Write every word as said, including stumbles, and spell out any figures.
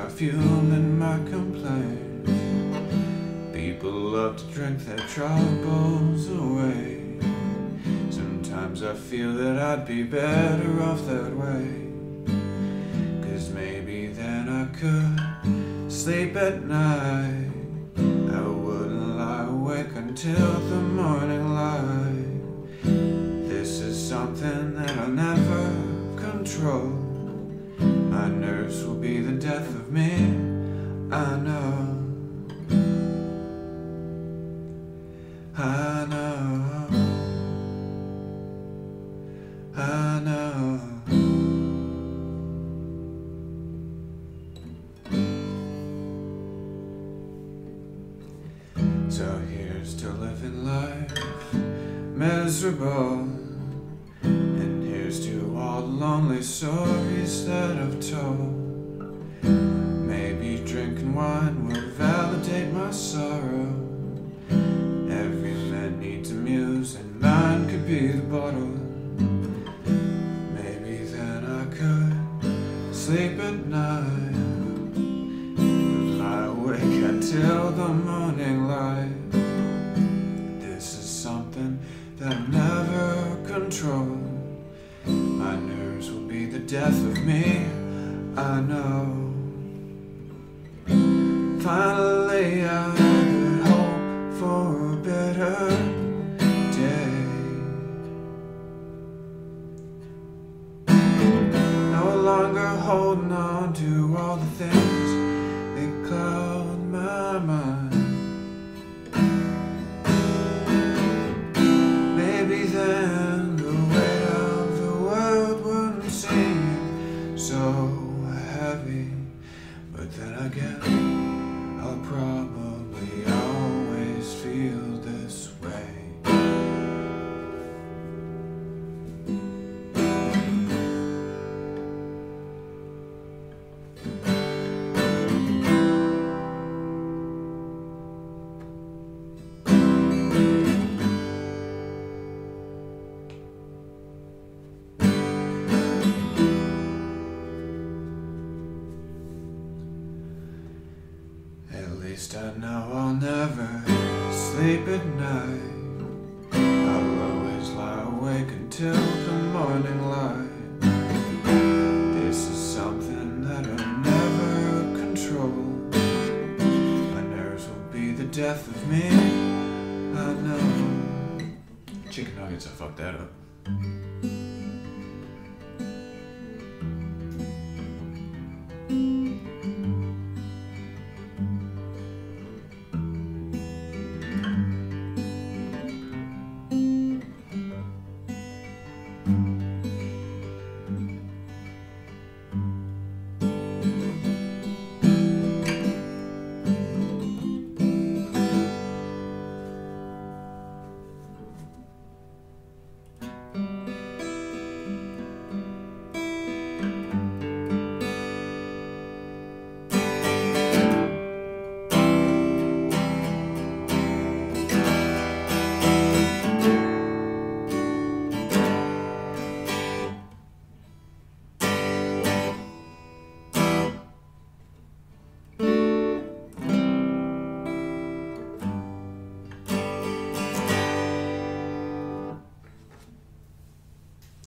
my fume and my complaints. People love to drink their troubles away. Sometimes I feel that I'd be better off that way, 'cause maybe then I could sleep at night. I wouldn't lie awake until the morning light. This is something that I'll never control. My nerves will be the death of me, I know. I know, I know. So here's to living life miserable, and here's to all the lonely stories that I've told. Maybe drinking wine will validate my sorrow. Every man needs a muse, and mine could be the bottle. Maybe then I could sleep at night, lie awake until the morning light. This is something that I'll never control. My nerves will be the death of me, I know. Finally I could hope for a better day. No longer holding on to all the things that cloud my mind. Maybe then the weight of the world wouldn't seem so heavy, but then again I'll probably always feel this way. At least I know I'll never sleep at night. I'll always lie awake until the morning light. This is something that I'll never control. My nerves will be the death of me, I know. Chicken nuggets, I fucked that up.